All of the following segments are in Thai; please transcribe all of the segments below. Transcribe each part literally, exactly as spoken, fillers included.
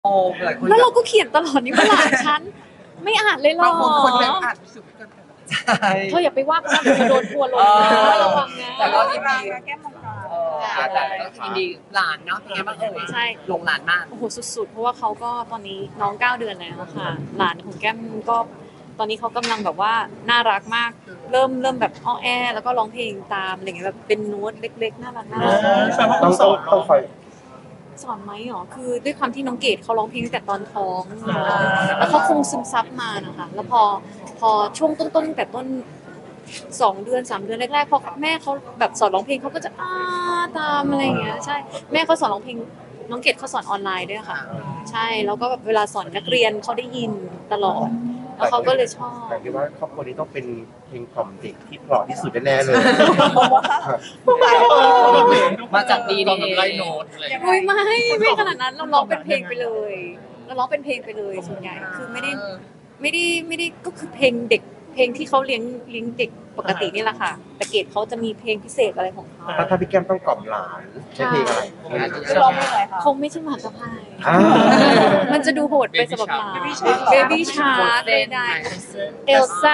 โอ้หลายคนแล้วเราก็เขียนตลอดนี่ว่าหลานฉันไม่อ่านเลยหรอบางคนคนแบบอ่านรู้สึกกันใช่เธออย่าไปว่าเขานะเดี๋ยวจะโดนทัวร์ลงนะระวังนะแต่ก็ยินดีแก้มมังกรเออแต่ก็ยินดีหลานเนาะเป็นไงบ้างเอ่ยใช่ลงหลานมากโอ้โหสุดๆเพราะว่าเขาก็ตอนนี้น้องเก้าเดือนแล้วค่ะหลานของแก้มก็ตอนนี้เขากำลังแบบว่าน่ารักมากเริ่มเริ่มแบบอ้อแอแล้วก็ร้องเพลงตามอะไรเงี้ยแบบเป็นโน้ตเล็กๆน่ารักน่ารักต้องต้องต้องคอยสอนไหมหรอคือด้วยความที่น้องเกดเขาร้องเพลงตั้งแต่ตอนท้องแล้วเขาคงซึมซับมานะคะแล้วพอพอช่วงต้นๆตั้งแต่ต้นสองเดือนสามเดือนแรกๆพอแม่เขาแบบสอนร้องเพลงเขาก็จะอ้าตามอะไรอย่างเงี้ยใช่แม่เขาสอนร้องเพลงน้องเกดเขาสอนออนไลน์ด้วยค่ะใช่แล้วก็แบบเวลาสอนนักเรียนเขาได้ยินตลอดแล้วเขาก็เลยชอบแต่คิดว่าครอบครัวนี้ต้องเป็นเพลงกล่อมเด็กที่เพราะที่สุดแน่ๆเลยมาจากดีตอดีนไล่โน้ตอะไรอย่างเงี้ยโอ้ยไม่ไม่ขนาดนั้นเราร้องเป็นเพลงไปเลยเราร้องเป็นเพลงไปเลยส่วนใหญ่คือไม่ได้ไม่ได้ไม่ได้ก็คือเพลงเด็กเพลงที่เขาเลี้ยงเลี้ยงเด็กปกตินี่แหละค่ะแต่เกดเขาจะมีเพลงพิเศษอะไรของเขาถ้าถ้าพี่แก้มต้องกล่อมหลานใช้เพลงอะไรร้องเพลงอะไรคะคงไม่ใช่หมาตะพายอ่ามันจะดูโหดไปสำหรับหลานเบบี้ชาร์ได้ได้เอลซ่า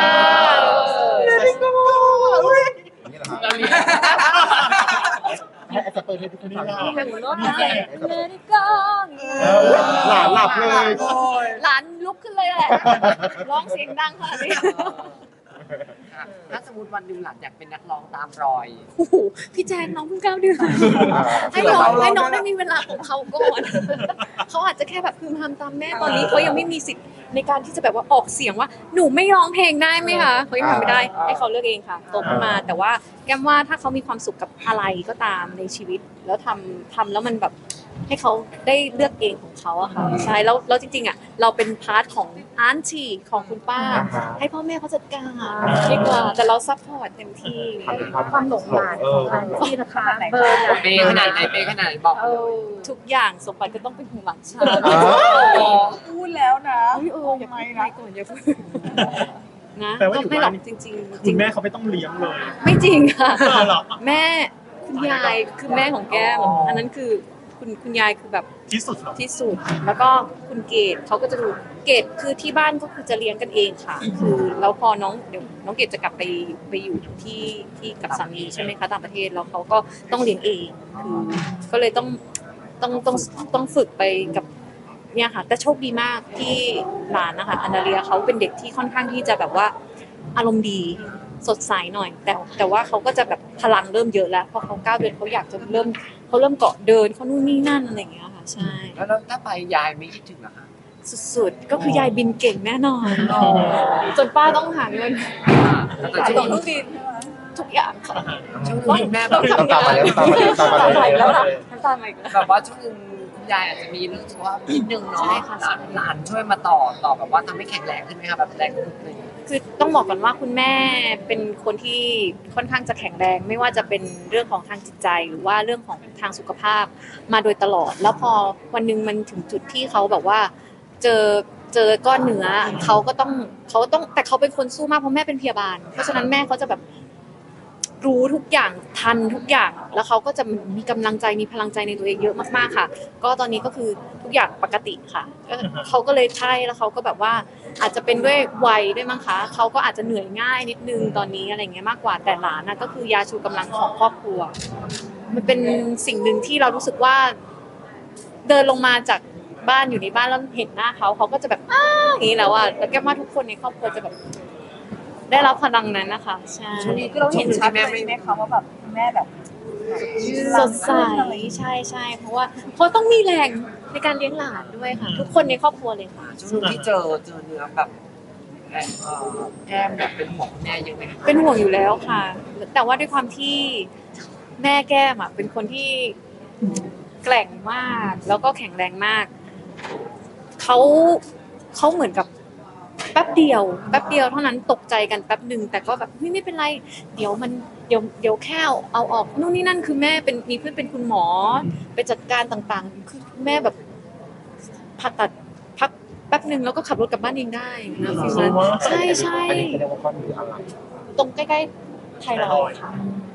นี่เหรอครับเราเรียนให้ไอ้สเปิร์ให้ทุกคนฟังแบบรถเลนิกองหลานหลับเลยหลานลุกขึ้นเลยแหละร้องเสียงดังขนาดนี้ถ้าสมมติวันหนึ่งหลานอยากเป็นนักร้องตามรอยโอ้โหพี่แจนน้องเพิ่งเก้าเดือนให้น้องให้น้องได้มีเวลาของเขาก่อนเขาอาจจะแค่แบบพึมพำตามแม่ตอนนี้เขายังไม่มีสิทธิ์ในการที่จะแบบว่าออกเสียงว่าหนูไม่ร้องเพลงได้ไหมคะเขายังทำไม่ได้ให้เขาเลือกเองค่ะโตขึ้นมาแต่ว่าแก้มว่าถ้าเขามีความสุขกับอะไรก็ตามในชีวิต แล้วทำทำแล้วมันแบบให้เขาได้เลือกเองของเขาอะค่ะใช่แล้วแล้วจริงๆอะเราเป็นพาร์ทของอาร์ตีของคุณป้า ให้พ่อแม่เขาจัดการดีกว่าแต่เราซัพพอร์ตเต็มที่ทำเป็นความความหลงหลานของอันที่นะคะเบอร์ไหนเปย์ขนาดไหนเปย์ขนาดไหนบอกเออทุกอย่างสมบัติก็ต้องเป็นของหลานชายพูดแล้วนะเฮ้ยเอออย่าพูดไปก่อนอย่าพูดนะแปลว่าอยู่ไม่หรบ้าอกนจริงๆจริงคุณแม่เขาไม่ต้องเลี้ยงเลยไม่จริงค่ะเหรอแม่คุณยายคือแม่ของแก้มอันนั้นคือคุณคุณยายคือแบบที่สุดเหรอที่สุดแล้วก็คุณเกดเขาก็จะดูเกดคือที่บ้านก็คือจะเลี้ยงกันเองค่ะ คือแล้วพอน้องเดี๋ยวน้องเกดจะกลับไปไปอยู่ที่ที่กับสามีใช่ไหมคะต่างประเทศแล้วเขาก็ต้องเลี้ยงเองคือก็เลยต้องต้องต้องต้องฝึกไปกับเนี่ยค่ะแต่โชคดีมากที่หลานนะคะอนาเลียเขาเป็นเด็กที่ค่อนข้างที่จะแบบว่าอารมณ์ดีสดใสหน่อย แต่แต่ว่าเขาก็จะแบบพลังเริ่มเยอะแล้วเพราะเขาเก้าเดือนเขาอยากจะเริ่มเขาเริ่มเกาะเดินเขานู่นนี่นั่นอะไรอย่างเงี้ยค่ะใช่แล้วแล้วถ้าไปยายไม่คิดถึงเหรอคะสุดๆ ก็คือยายบินเก่งแน่นอนจนป้าต้องหาเงินแต่จ่ายช่วตั๋วงเครื่องบินทุกอย่างค่ะช่วงหนึงแม่แบต้อบ งทำงานตามมาแล้วตามมาแล้วตามมาแล้วน้ำตาไหลแล้วล่ะน้ำตาไหลแล้วแบบว่าช่วงหนึงคุณยายอาจจะมีเรื่องสุขภาพนิดนึงเนาะใช่ค่ะหลานหลานช่วยมาต่อต่อแบบว่าทำให้แข็งแรงขึ้นไหมคะแบบแรงขึ้นอะไรอย่างเงี้ยคือต้องบอกก่อนว่าคุณแม่เป็นคนที่ค่อนข้างจะแข็งแรง ไม่ว่าจะเป็นเรื่องของทางจิตใจหรือว่าเรื่องของทางสุขภาพมาโดยตลอด แล้วพอวันหนึงมันถึงจุดที่เขาแบบว่าเจอเจอก้อนเนื้อเขาก็ต้องเขาต้องแต่เขาเป็นคนสู้มากเพราะแม่เป็นพยาบาล เพราะฉะนั้นแม่เขาจะแบบรู้ทุกอย่างทันทุกอย่าง แล้วเขาก็จะมีกำลังใจมีพลังใจในตัวเองเยอะมากๆค่ะ ก็ตอนนี้ก็คือทุกอย่างปกติค่ะก็เขาก็เลยใช่แล้วเขาก็แบบว่าอาจจะเป็นด้วยวัยด้วยมั้งคะเขาก็อาจจะเหนื่อยง่ายนิดนึงตอนนี้อะไรเงี้ยมากกว่าแต่หลานนะก็คือยาชูกำลังของครอบครัว มันเป็นสิ่งหนึ่งที่เรารู้สึกว่า เดินลงมาจากบ้านอยู่ในบ้านแล้วเห็นหน้าเขาเขาก็จะแบบอ้าอย่างนี้แล้วอ่ะแล้วแก้มว่าทุกคนในครอบครัวจะแบบได้รับพลังนั้นนะคะใช่ช่วงนี้คือเราเห็นชัดเลยไหมคะว่าแบบแม่แบบสดใสใช่ใช่เพราะว่าเขาต้องมีแรงในการเลี้ยงหลานด้วยค่ะ ทุกคนในครอบครัวเลยค่ะช่วงที่เจอเจอเนื้อแบบเอ่อแก้มแบบเป็นห่วงคุณแม่ยังไงคะเป็นห่วงอยู่แล้วค่ะ แต่ว่าด้วยความที่แม่แก้มอ่ะเป็นคนที่แกร่งมากแล้วก็แข็งแรงมากเขาเขาเหมือนกับแป๊บเดียวแป๊บเดียวเท่านั้นตกใจกันแป๊บหนึ่งแต่ก็แบบไม่ไม่เป็นไรเดี๋ยวมันเดี๋ยวเดี๋ยวแค่เอาเอาออกนู่นนี่นั่นคือแม่เป็นมีเพื่อนเป็นคุณหมอไปจัดการต่างๆ คือแม่แบบผ่าตัดพักแป๊บหนึ่งแล้วก็ขับรถกลับบ้านเองได้นะฟิลนั้นใช่ใช่อันนี้เขาเรียกว่าก้อนเนื้ออะไรตรงใกล้ๆไทรอยด์ค่ะ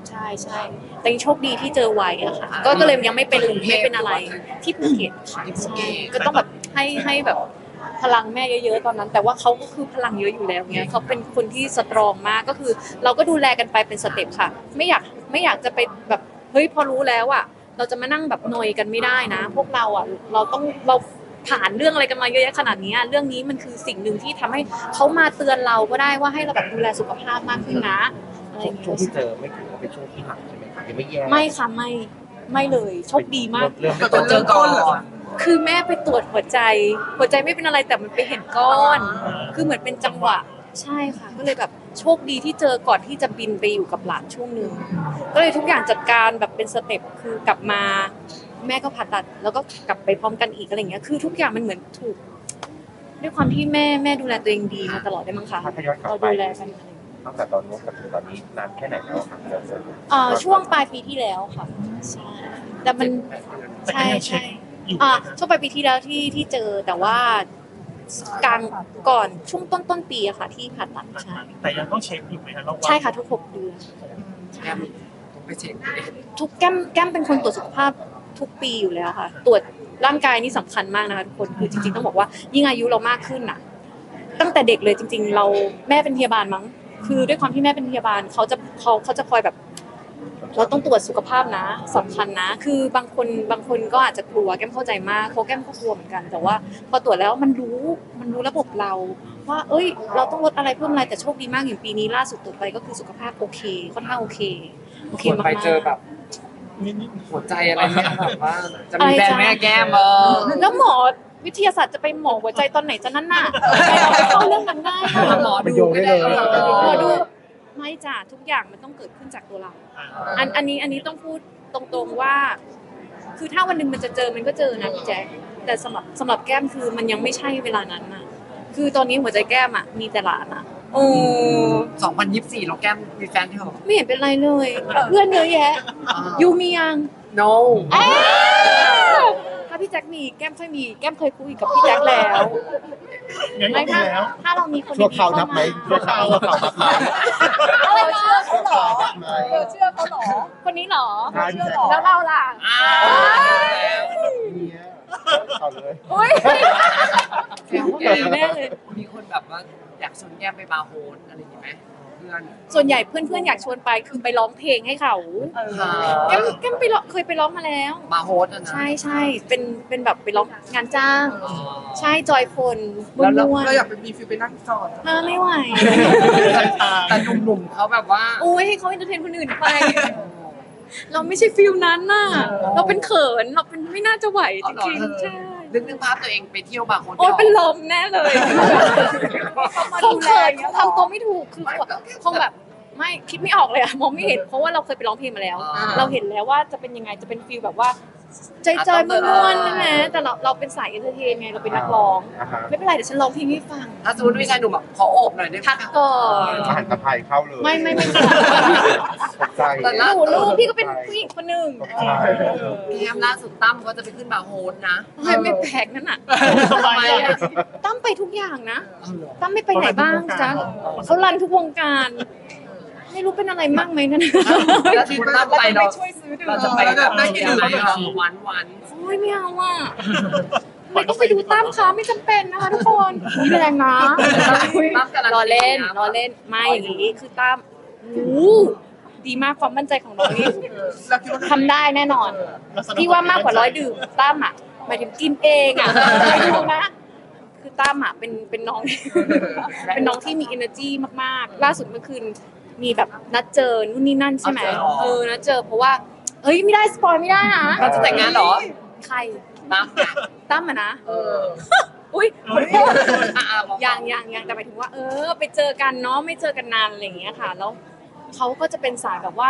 ใช่ใช่แต่ยังโชคดีที่เจอไวอะค่ะก็ก็เลยยังไม่เป็นไม่เป็นอะไรที่ภูเก็ตค่ะใช่ก็ต้องแบบให้ให้แบบพลังแม่เยอะๆตอนนั้น แต่ว่าเขาก็คือพลังเยอะอยู่แล้วเนี้ยเขาเป็นคนที่สตรองมากก็คือ เราก็ดูแลกันไปเป็นสเต็ปค่ะ ไม่อยากไม่อยากจะไปแบบเฮ้ยพอรู้แล้วอะเราจะมานั่งแบบนอยกันไม่ได้นะ พวกเราอะเราต้องเราผ่านเรื่องอะไรกันมาเยอะแยะขนาดนี้เรื่องนี้มันคือสิ่งหนึ่งที่ทำให้เขามาเตือนเราก็ได้ว่าให้เราแบบดูแลสุขภาพมากขึ้นนะอะไรอย่างช่วงเงี้ที่ยเจอไม่ถือว่าเป็นช่วงที่หนักใช่ไหมครับยังไม่แย่ไม่ค่ะไม่ไม่เลยโชคดีมากเริ่มก็ต้องเจอก่อนคือแม่ไปตรวจหัวใจ หัวใจไม่เป็นอะไรแต่มันไปเห็นก้อน คือเหมือนเป็นจังหวะใช่ค่ะ ก็เลยแบบโชคดีที่เจอก่อนที่จะบินไปอยู่กับหลานช่วงหนึ่งก็เลยทุกอย่างจัดการแบบเป็นสเต็ปคือกลับมาแม่ก็ผ่าตัดแล้วก็กลับไปพร้อมกันอีกอะไรเงี้ยคือทุกอย่างมันเหมือนถูกด้วยความที่แม่แม่ดูแลตัวเองดีมาตลอดได้มั้งคะถ้าย้อนกลับเราไปดูแลกันอะไรเงี้ยตั้งแต่ตอนนู้นกับถึงตอนนี้นานแค่ไหนแล้วครับเจอเจอเอ่อช่วงปลายปีที่แล้วค่ะใช่แต่มันแต่ก็ใช่ยังเช็ใช่คอยู่อ่านะช่วงปลายปีที่แล้วที่ที่เจอแต่ว่ากลางก่อนช่วงต้นต้นปีอะค่ะ ที่ผ่าตัดใช่แต่ยังต้องเช็คอยู่ไหมคะระหว่างใช่ค่ะทุกหกเดือนแก้มไปเช็คทุกแก้มแก้มเป็นคนตรวจสุขภาพทุกปีอยู่แล้วค่ะ ตรวจร่างกายนี่สำคัญมากนะคะทุกคนคือจริงๆต้องบอกว่ายิ่งอายุเรามากขึ้นน่ะ ตั้งแต่เด็กเลยจริง ๆ เราแม่เป็นพยาบาลมั้งคือด้วยความที่แม่เป็นพยาบาลเขาจะเขาเขาจะคอยแบบ เราต้องตรวจสุขภาพนะสำคัญนะ คือบางคนบางคนก็อาจจะกลัวแก้มเข้าใจมากเพราะแก้มก็กลัวเหมือนกัน แต่ว่าพอตรวจแล้วมันรู้มันรู้ระบบเรา ว่าเอ้ย เราต้องลดอะไรเพิ่มอะไรแต่โชคดีมากอย่างปีนี้ล่าสุดตรวจไปก็คือสุขภาพโอเคค่อนข้างโอเคโอเคส่วนมากไปเจอแบบนิดนิดหัวใจอะไรเนี่ยแบบว่าจะมีแบรนด์แม่แก้มเออๆแล้วหมอวิทยาศาสตร์จะไปหมอหัวใจตอนไหนจะนั่นน่ะไม่เอาเข้าเรื่องนั้นได้ค่ะหมอดูไม่ได้หมอดูไม่จ้ะทุกอย่างมันต้องเกิดขึ้นจากตัวเรา อันอันนี้อันนี้ต้องพูดตรงๆว่า คือถ้าวันหนึ่งมันจะเจอมันก็เจอนะพี่แจ๊คแต่สำหรับสำหรับแก้มคือมันยังไม่ใช่เวลานั้นน่ะ คือตอนนี้หัวใจแก้มอ่ะมีแต่หลานอ่ะโอ้สองพันยี่สิบสี่เราแก้มมีแฟนที่เหรอไม่เห็นเป็นไรเลย เพื่อนเยอะแยะยูมียัง no ถ้าพี่แจ็คมีแก้มค่อยมีแก้มเคยคุยกับพี่แจ็คแล้วงั้นก็ไม่ดีถ้าแล้วถ้าเรามีคนชั่วดีคราวๆนัเข้าบไหมมาชั่วคราวชั่วคราวนับไหมอะไรนะเชื่อเขาเหรอเธอเชื่อเขาเหรอคนนี้เหรอใช่พี่แจ๊คแล้วเราล่ะเนี่ยเอาเลยอุ้ยแก้มแก้มแน่เลยมีคนแบบว่าอยากชวนแก้มไปบาร์โฮสอะไรอย่างงี้ไหมเพื่อนส่วนใหญ่เพื่อนๆอยากชวนไปคือไปร้องเพลงให้เขาเออแก้มแก้มไปร้องเคยไปร้องมาแล้วบาร์โฮสอะนะใช่ใช่เป็นเป็นแบบไปร้องงานจ้างอ๋อใช่จอยคนบุแล้วญเรานวลเราอยากไปมีฟิลไปนั่งสอนมาไม่ไหวแต่หนุ่มๆเขาแบบว่าโอ้ยให้เขาเอนเตอร์เทนคนอื่นไป เราไม่ใช่ฟิลนั้นน่ะ เราเป็นเขินเราเป็นไม่น่าจะไหวจริงๆใช่นึกนึกภาพตัวเองไปเที่ยวบาร์โฮสโอ้ยเป็นลมแน่เลยมาคดูงแลเขินอย่างเงี้ยทำตัวไม่ถูกคือคงแบบไม่คิดไม่ออกเลยอะมองไม่เห็นเพราะว่าเราเคยไปร้องเพลงมาแล้ว เราเห็นแล้วว่าจะเป็นยังไงจะเป็นฟีลแบบว่าใจจอยๆม่วนๆใช่ไหมแต่เราเราเป็นสายเอนเตอร์เทนไงเราเป็นนักร้องอ่าฮะไม่เป็นไรเดี๋ยวฉันร้องเพลงให้ฟังถ้าสมมติไม่ใช่หนุ่มแบบขอโอบหน่อยได้ไหมทักก่อนอาหารตะไคร้เข้าเลยไม่ไม่ไม่ไม่ตกใจหนูลูกพี่ก็เป็นผู้หญิงคนหนึ่งตกใจแก้มล่าสุดตั้มเขาจะไปขึ้นบาร์โฮสนะเฮ้ยไม่แปลกนั่นน่ะทำไมอะตั้มไปทุกอย่างนะเอาเหรอตั้มไม่ไปไหนบ้างจ๊ะเขารันทุกวงการ ไม่รู้เป็นอะไรมากไหมนั่นแล้วที่ตั้มไปไปเราช่วยซื้อดื่มเราจะไปแบบได้กินอะไรเราหวานหวานโอ้ยไม่เอาอ่ะไม่ต้องไปดูตั้มค่ะไม่จำเป็นนะคะทุกคนนี่แรงนะรอเล่นรอเล่นไม่อย่างนี้คือตั้มโอ้ดีมากความมั่นใจของน้องนี่ทำได้แน่นอน พี่ว่ามากกว่าร้อยดื่มตั้มอ่ะหมายถึงกินเองอ่ะไม่ดูนะ คือตั้มอ่ะเป็นเป็นน้อง เป็นน้องที่มี energy มากๆ ล่าสุดเมื่อคืนมีแบบนัดเจอนู่นนี่นั่นใช่ไหมเออนัดเจอเพราะว่าเฮ้ยไม่ได้สปอยไม่ได้นะเราจะแต่งงานเหรอใครตั้มตั้มอะนะเอออุ้ยอ่ะอ่ะบอกยังยังยังแต่หมายถึงว่า เออ ไปเจอกันเนาะไม่เจอกันนานอะไรอย่างเงี้ยค่ะ แล้วเขาก็จะเป็นสายแบบว่า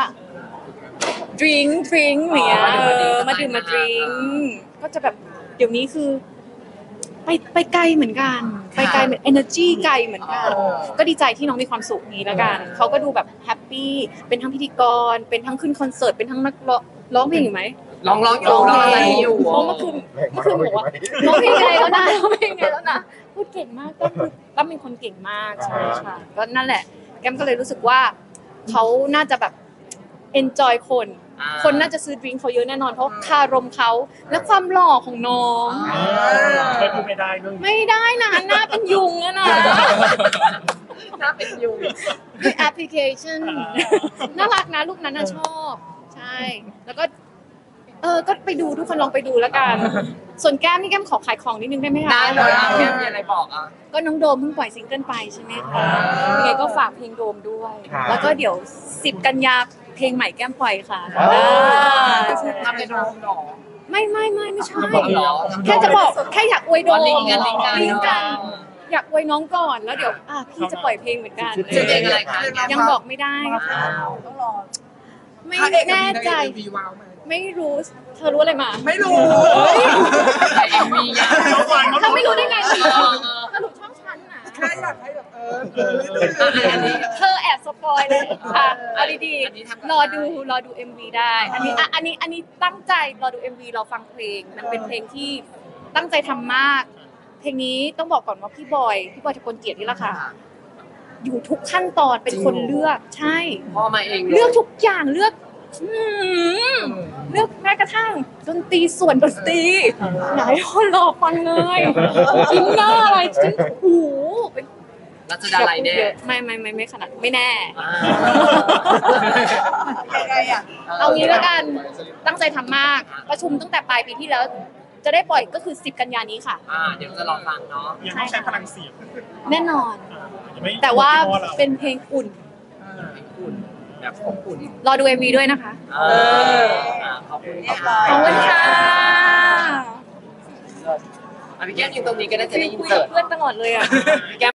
drink drink อย่างเงี้ยเออมาดื่มมา drink ก็จะแบบเดี๋ยวนี้คือ ไปไปไกลเหมือนกัน ไปไกลเหมือน energy ไกลเหมือนกัน ก็ดีใจที่น้องมีความสุขนี้แล้วกันเขาก็ดูแบบแฮปปี้เป็นทั้งพิธีกร เป็นทั้งขึ้นคอนเสิร์ตเป็นทั้งนักร้องร้องเพลงอยู่ไหมลองลองอยู่ร้องลองเพลอะไรงอยู่เพราะเมื่อคืนเมื่อคืนบอกว่าร้องเพลงไงแล้วนะร้องเพลงไงแล้วนะพูดเก่งมากก็คือตั้มเป็นคนเก่งมากใช่ค่ะก็นั่นแหละแก้มก็เลยรู้สึกว่าเขาน่าจะแบบ enjoy คนอ่าคนน่าจะซื้อดริงก์เขาเยอะแน่นอนเพราะคารมเขาและความหล่อของน้องไม่พูดไม่ได้เรื่องนี้ไม่ได้นะหน้าเป็นยุงอะนะน่าเป็นยุงด้วยแอปพลิเคชันน่ารักนะรูปนั้นน่ะชอบ ใช่ แล้วก็ เออ ก็ไปดูทุกคนลองไปดูแล้วกัน ส่วนแก้มนี่แก้มขอขายของนิดนึงได้ไหมคะได้เลยอ่ะแก้มมีอะไรบอกอ่ะก็น้องโดมเพิ่งปล่อยซิงเกิลไปใช่ไหมคะยังไงก็ฝากเพลงโดมด้วยครับแล้วก็เดี๋ยวสิบกันยาเพลงใหม่แก้มปล่อยค่ะว้าวอ่าใช่ทำเป็นโดมหรอไม่ไม่ไม่ไม่ใช่บอกเหรอแค่จะบอกแค่อยากอวยโดมลิงก์กันลิงก์กันลิงก์กัน อยากอวยน้องก่อนแล้วเดี๋ยวอ่ะพี่จะปล่อยเพลงเหมือนกันชื่อเพลงอะไรคะยังบอกไม่ได้ค่ะต้องรอไม่แน่ใจวีว้าวไหมไม่รู้ เธอรู้อะไรมาไม่รู้แต่เอ็มวียากน้องวานเธอไม่รู้ได้ไงเออเออสรุปช่องฉันนะแค่อยากให้แบบเออเออเอออ่ะอันนี้เธอแอบสปอยเลยอ่ะเอาดีอันนี้ทำๆรอดูรอดู เอ็ม วี ได้ อันนี้อ่ะอันนี้อันนี้ตั้งใจรอดู เอ็ม วี รอฟังเพลง มันเป็นเพลงที่ตั้งใจทำมาก เพลงนี้ต้องบอกก่อนว่าพี่บอยพี่บอยทะกลเกียรตินี่แหละค่ะ อยู่ทุกขั้นตอนเป็นคนเลือกใช่พ่อมาเองเลือกทุกอย่างเลือกอืมเลือกแม้กระทั่งดนตรีส่วนดนตรีไหนคนรอฟังเลยอินเนอร์อะไรฉันโอ้โหเป็นรัชดาลัยแน่เยอะไม่ไม่ไม่ไม่ขนาดไม่แน่อ่ายังไงอ่ะเอางี้แล้วกันตั้งใจทำมาก ประชุมตั้งแต่ปลายปีที่แล้ว จะได้ปล่อยก็คือสิบกันยานี้ค่ะอ่าเดี๋ยวจะรอฟังเนาะยังต้องใช้พลังเสียงแน่นอนยังไม่แต่ว่าพ่อเราเป็นเพลงอุ่นอุ่นแบบอบอุ่นรอดู เอ็ม วี ด้วยนะคะเอออ่าขอบคุณค่ะขอบคุณค่ะอ่ะพี่แก้มยืนตรงนี้ก็น่าจะได้ยินคุยเสิกัร์บตเพื่อนตลอดเลยอ่ะพี่แก้ม